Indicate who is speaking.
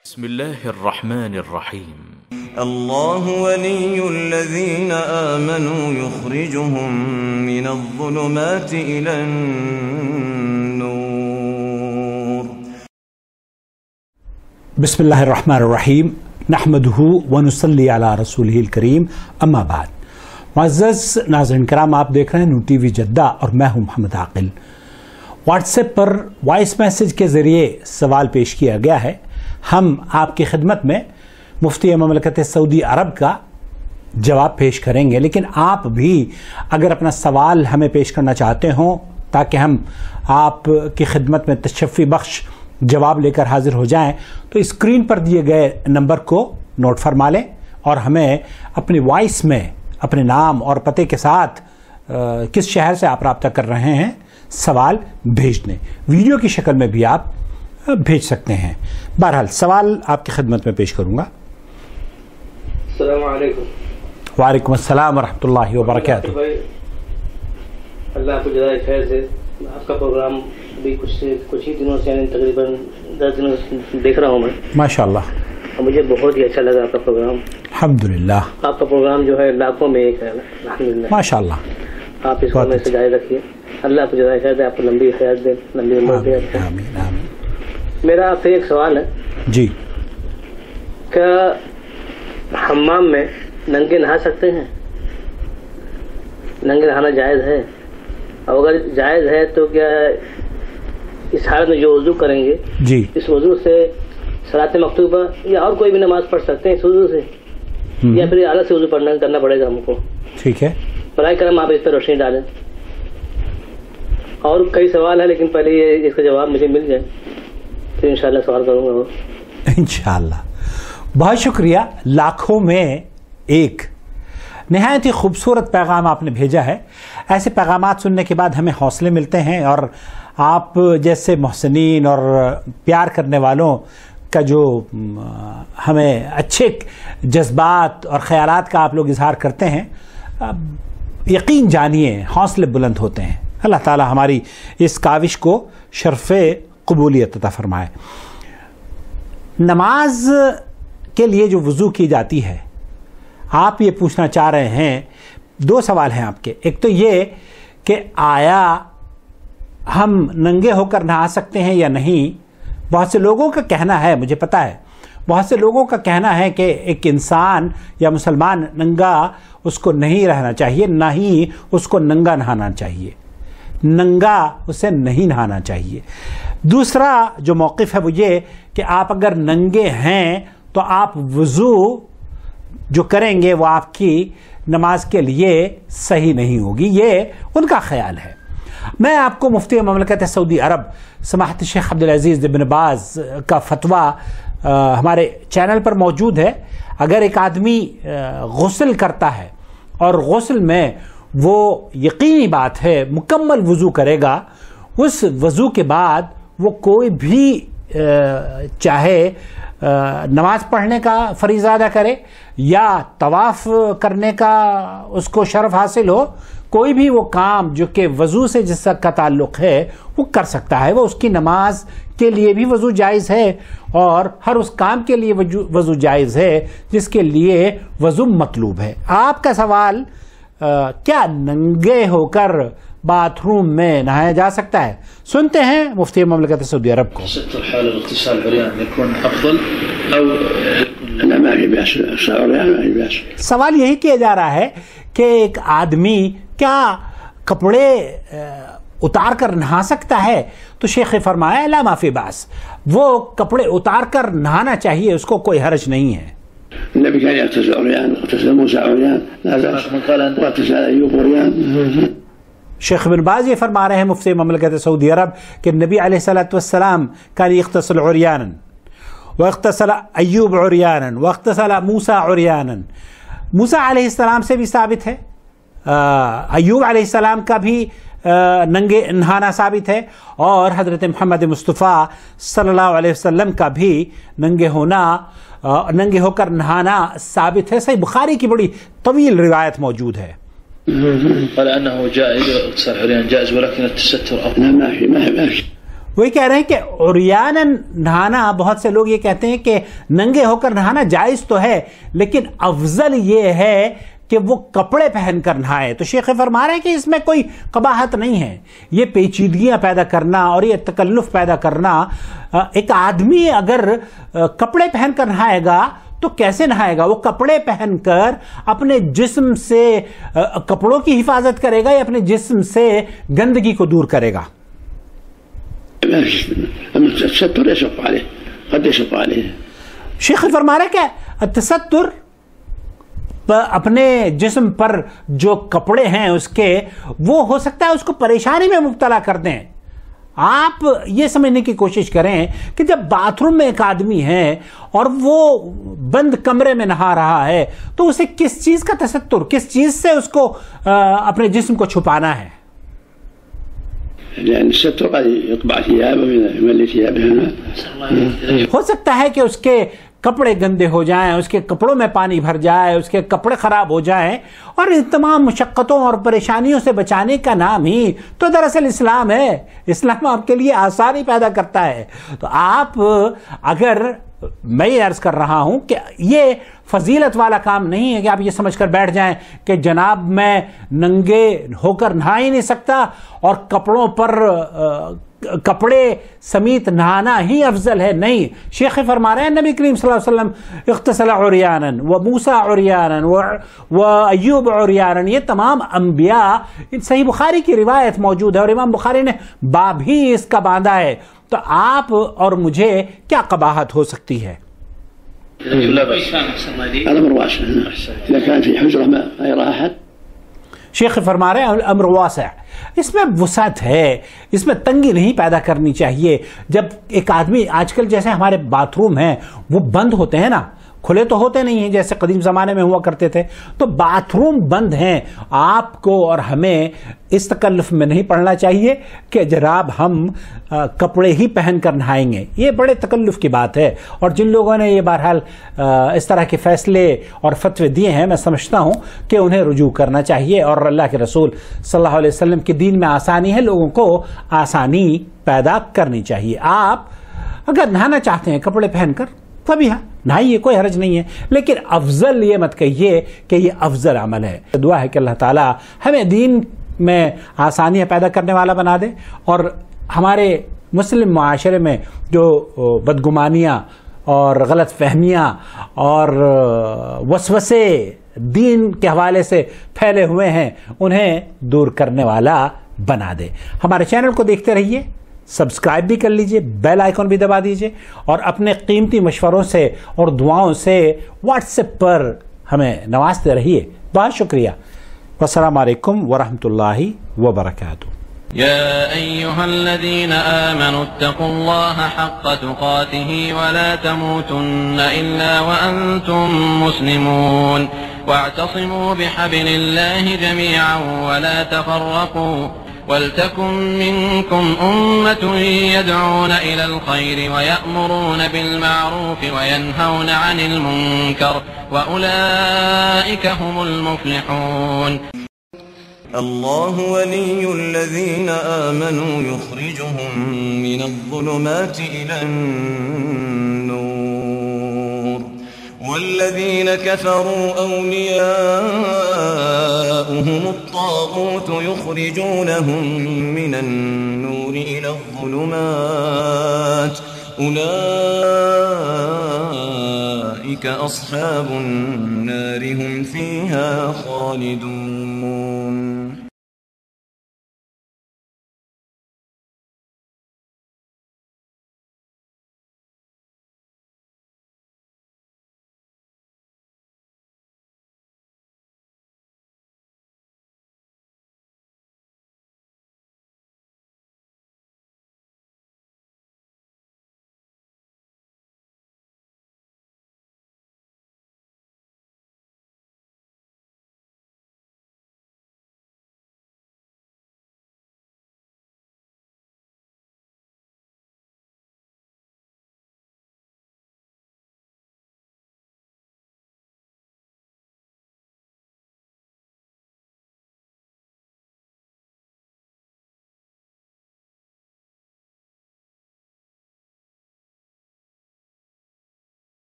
Speaker 1: بسم الله الرحمن الرحيم.
Speaker 2: الله ولي الذين آمنوا يخرجهم من الظلمات إلى النور.
Speaker 3: بسم الله الرحمن الرحیم نحمده ونصلی علی رسوله الکریم اما بعد. معزز ناظرین کرام، آپ دیکھ رہے ہیں نون ٹی وی جدہ اور میں ہوں محمد عاقل. واٹس ایپ پر وائس میسج کے ذریعے سوال پیش کیا گیا ہے. ہم آپ کی خدمت میں مفتی مملکت سعودی عرب کا جواب پیش کریں گے، لیکن آپ بھی اگر اپنا سوال ہمیں پیش کرنا چاہتے ہوں تاکہ ہم آپ کی خدمت میں تشفی بخش جواب لے کر حاضر ہو جائیں، تو اسکرین پر دیے گئے نمبر کو نوٹ فرما لیں اور ہمیں اپنی وائس میں اپنے نام اور پتے کے ساتھ کس شہر سے آپ رابطہ کر رہے ہیں سوال بھیج دیں. ویڈیو کی شکل میں بھی آپ بھیج سکتے ہیں. بہرحال سوال آپ کی خدمت میں پیش کروں گا.
Speaker 4: السلام علیکم.
Speaker 3: وعلیکم السلام ورحمۃ اللہ وبرکاتہ.
Speaker 4: اللہ کو جزائے خیر سے. آپ کا پروگرام بھی کچھ ہی دنوں سے، یعنی تقریباً 10 دنوں سے دیکھ رہا ہوں میں.
Speaker 3: ماشاء اللہ.
Speaker 4: مجھے بہت ہی اچھا لگا آپ کا پروگرام.
Speaker 3: الحمدللہ.
Speaker 4: آپ کا پروگرام جو ہے لاکھوں میں ایک ہے. الحمدللہ.
Speaker 3: ماشاء اللہ.
Speaker 4: آپ اس کو میں سے جاری رکھیے. اللہ کو جزائے خیر دے، آپ کو لمبی حیات دے، لمبی عمر دے.
Speaker 3: آمین آمین.
Speaker 4: میرا آپ سے ایک سوال ہے
Speaker 3: جی.
Speaker 4: کیا حمام میں ننگے نہا سکتے ہیں؟ ننگے نہانا جائز ہے؟ اور اگر جائز ہے تو کیا اس حالت میں جو وضو کریں گے
Speaker 3: جی
Speaker 4: اس وضو سے صلاۃ مکتوبہ یا اور کوئی بھی نماز پڑھ سکتے ہیں اس وضو سے، یا پھر الگ سے وضو کرنا پڑے گا ہم کو؟
Speaker 3: ٹھیک ہے.
Speaker 4: برائے کرم آپ اس پر روشنی ڈالیں. اور کئی سوال ہے لیکن پہلے یہ اس کا جواب مجھے مل جائے پھر انشاءاللہ سوال کروں گا.
Speaker 3: انشاءاللہ. بہت شکریہ. لاکھوں میں ایک نہایت ہی خوبصورت پیغام آپ نے بھیجا ہے. ایسے پیغامات سننے کے بعد ہمیں حوصلے ملتے ہیں، اور آپ جیسے محسنین اور پیار کرنے والوں کا جو ہمیں اچھے جذبات اور خیالات کا آپ لوگ اظہار کرتے ہیں، یقین جانیے حوصلے بلند ہوتے ہیں. اللہ تعالی ہماری اس کاوش کو شرف قبولیت عطا فرمائے. نماز کے لیے جو وضو کی جاتی ہے، آپ یہ پوچھنا چاہ رہے ہیں. دو سوال ہیں آپ کے. ایک تو یہ کہ آیا ہم ننگے ہو کر نہا سکتے ہیں یا نہیں. بہت سے لوگوں کا کہنا ہے، مجھے پتا ہے بہت سے لوگوں کا کہنا ہے کہ ایک انسان یا مسلمان ننگا اس کو نہیں رہنا چاہیے، نہ ہی اس کو ننگا نہانا چاہیے. ننگا اسے نہیں نہانا چاہیے. دوسرا جو موقف ہے وہ یہ کہ آپ اگر ننگے ہیں تو آپ وضو جو کریں گے وہ آپ کی نماز کے لیے صحیح نہیں ہوگی. یہ ان کا خیال ہے. میں آپ کو مفتی مملکت سعودی عرب سماحت شیخ عبدالعزیز بن باز کا فتویٰ ہمارے چینل پر موجود ہے. اگر ایک آدمی غسل کرتا ہے اور غسل میں وہ یقینی بات ہے مکمل وضو کرے گا، اس وضو کے بعد وہ کوئی بھی چاہے نماز پڑھنے کا فریضہ ادا کرے یا طواف کرنے کا اس کو شرف حاصل ہو، کوئی بھی وہ کام جو کہ وضو سے جس کا تعلق ہے وہ کر سکتا ہے. وہ اس کی نماز کے لیے بھی وضو جائز ہے اور ہر اس کام کے لیے وضو جائز ہے جس کے لیے وضو مطلوب ہے. آپ کا سوال کیا ننگے ہو کر باتھ روم میں نہایا جا سکتا ہے؟ سنتے ہیں مفتی مملکت سعودی عرب کو. سوال یہی کیا جا رہا ہے کہ ایک آدمی کیا کپڑے اتار کر نہا سکتا ہے؟ تو شیخ نے فرمایا لا ما فی باس، وہ کپڑے اتار کر نہانا چاہیے، اس کو کوئی حرج نہیں ہے.
Speaker 5: النبي كان يغتسل عريان، اغتسل موسى عريان، واغتسل ايوب عريان.
Speaker 3: شیخ بن باز یہ فرما رہے ہیں مفتی مملکت سعودی عرب کہ نبی علیہ الصلوۃ والسلام كان يغتسل عريانا واغتسل ایوب عريانا واغتسل موسى عريانا. موسیٰ علیہ السلام سے بھی ثابت ہے، ایوب علیہ السلام کا بھی ننگے نہانا ثابت ہے، اور حضرت محمد مصطفیٰ صلی اللہ علیہ وسلم کا بھی ننگے ہو کر نہانا ثابت ہے. صحیح بخاری کی بڑی طویل روایت موجود ہے.
Speaker 6: قال انه جائز اغتسال عريان جائز ولكن التستر افضل.
Speaker 5: ماشي.
Speaker 3: وہی کہہ رہے ہیں کہ عریاناً نہانا، بہت سے لوگ یہ کہتے ہیں کہ ننگے ہو کر نہانا جائز تو ہے، لیکن افضل یہ ہے کہ وہ کپڑے پہن کر نہائے. تو شیخ فرما رہے ہیں کہ اس میں کوئی قباحت نہیں ہے. یہ پیچیدگیاں پیدا کرنا اور یہ تکلف پیدا کرنا، ایک آدمی اگر کپڑے پہن کر نہائے گا تو کیسے نہائے گا؟ وہ کپڑے پہن کر اپنے جسم سے کپڑوں کی حفاظت کرے گا یا اپنے جسم سے گندگی کو دور کرے گا؟
Speaker 5: التستر يشق عليه، قد يشق عليه.
Speaker 3: شیخ فرما رہے کہ تستر اپنے جسم پر جو کپڑے ہیں اس کے، وہ ہو سکتا ہے اس کو پریشانی میں مبتلا کر دیں. آپ یہ سمجھنے کی کوشش کریں کہ جب باتھ روم میں ایک آدمی ہے اور وہ بند کمرے میں نہا رہا ہے تو اسے کس چیز کا تستر، کس چیز سے اس کو اپنے جسم کو چھپانا ہے؟
Speaker 5: لأن الستر قد يطبع ثيابه ويملي ثيابه.
Speaker 3: ہو سکتا ہے کہ اس کے کپڑے گندے ہو جائیں، اس کے کپڑوں میں پانی بھر جائے، اس کے کپڑے خراب ہو جائیں، اور ان تمام مشقتوں اور پریشانیوں سے بچانے کا نام ہی تو دراصل اسلام ہے. اسلام آپ کے لیے آسانی پیدا کرتا ہے. تو آپ اگر، میں یہ عرض کر رہا ہوں کہ یہ فضیلت والا کام نہیں ہے کہ آپ یہ سمجھ کر بیٹھ جائیں کہ جناب میں ننگے ہو کر نہا ہی نہیں سکتا اور کپڑوں پر کپڑے سمیت نہانا ہی افضل ہے. نہیں، شیخ فرما رہے ہیں نبی کریم صلی اللہ علیہ وسلم اغتسل عریانا وموسیٰ عریانا وایوب عریانا، یہ تمام انبیاء، صحیح بخاری کی روایت موجود ہے اور امام بخاری نے باب ہی اس کا باندھا ہے. تو آپ اور مجھے کیا قباحت ہو سکتی ہے؟
Speaker 5: الأمر واسع، إذا كان في حجرة ما يراها أحد.
Speaker 3: شیخ فرما رہے ہیں الامر واسع، اس میں وسعت ہے، اس میں تنگی نہیں پیدا کرنی چاہیے. جب ایک آدمی، آج کل جیسے ہمارے باتھ روم ہیں وہ بند ہوتے ہیں نا، کھلے تو ہوتے نہیں ہیں جیسے قدیم زمانے میں ہوا کرتے تھے، تو باتھ روم بند ہیں. آپ کو اور ہمیں اس تکلف میں نہیں پڑنا چاہیے کہ جناب ہم کپڑے ہی پہن کر نہائیں گے. یہ بڑے تکلف کی بات ہے، اور جن لوگوں نے یہ بہرحال اس طرح کے فیصلے اور فتوے دیے ہیں، میں سمجھتا ہوں کہ انہیں رجوع کرنا چاہیے. اور اللہ کے رسول صلی اللہ علیہ وسلم کے دین میں آسانی ہے، لوگوں کو آسانی پیدا کرنی چاہیے. آپ اگر نہانا چاہتے ہیں کپڑے پہن کر تبھی نہائیے، کوئی حرج نہیں ہے، لیکن افضل یہ مت کہیے کہ یہ افضل عمل ہے. دعا ہے کہ اللہ تعالیٰ ہمیں دین میں آسانیاں پیدا کرنے والا بنا دے، اور ہمارے مسلم معاشرے میں جو بدگمانیاں اور غلط فہمیاں اور وسوسے دین کے حوالے سے پھیلے ہوئے ہیں انہیں دور کرنے والا بنا دے. ہمارے چینل کو دیکھتے رہیے، سبسکرائب بھی کر لیجئے، بیل آئیکن بھی دبا دیجئے، اور اپنے قیمتی مشوروں سے اور دعاؤں سے واٹس ایپ پر ہمیں نوازتے رہیے. بہت شکریہ. والسلام علیکم ورحمۃ اللہ وبرکاتہ.
Speaker 6: يا أيها الذين آمنوا اتقوا الله حق تقاته ولا تموتن إلا وأنتم مسلمون واعتصموا بحبل الله جميعا ولا تفرقوا ولتكن منكم أمة يدعون إلى الخير ويأمرون بالمعروف وينهون عن المنكر وأولئك هم المفلحون.
Speaker 2: الله ولي الذين آمنوا يخرجهم من الظلمات إلى النور والذين كفروا أولياؤهم الطاغوت يخرجونهم من النور إلى الظلمات أولئك أصحاب النار هم فيها خالدون.